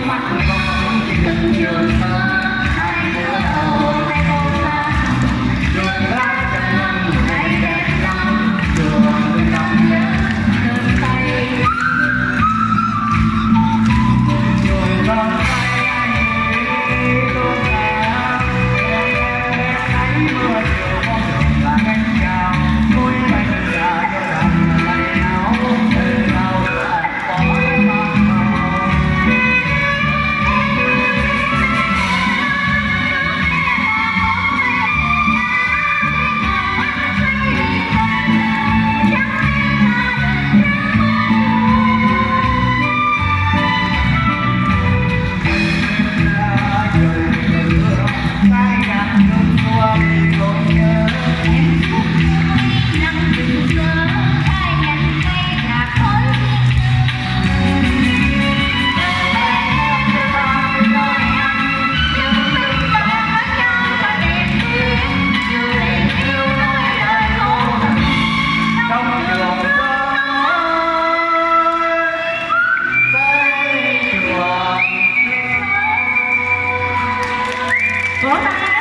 mắt vòng từng trường xưa hai đứa đầu hai bông xa đường lá trắng ngày đẹp lắm đường lòng nhớ đường tay đường lòng tay anh luôn là em thấy mưa chiều bóng đường là cánh chào núi xanh già cho rằng ngày áo từ nào lại có mang màu vỗ tay.